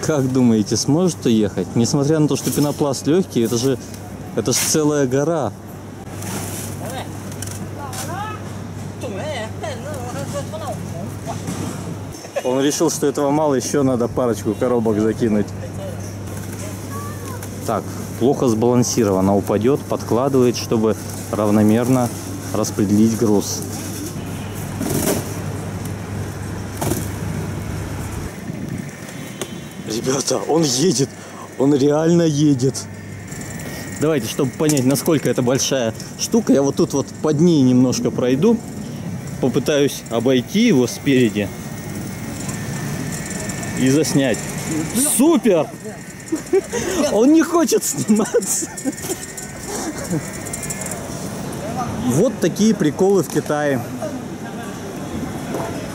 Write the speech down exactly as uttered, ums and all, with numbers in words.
Как думаете, сможет уехать? Несмотря на то, что пенопласт легкий, это же, это же целая гора. Он решил, что этого мало, еще надо парочку коробок закинуть. Так, плохо сбалансировано, упадет, подкладывает, чтобы равномерно распределить груз. Ребята, он едет, он реально едет. Давайте, чтобы понять, насколько это большая штука, я вот тут вот под ней немножко пройду, попытаюсь обойти его спереди и заснять. Супер! Он не хочет сниматься. Вот такие приколы в Китае.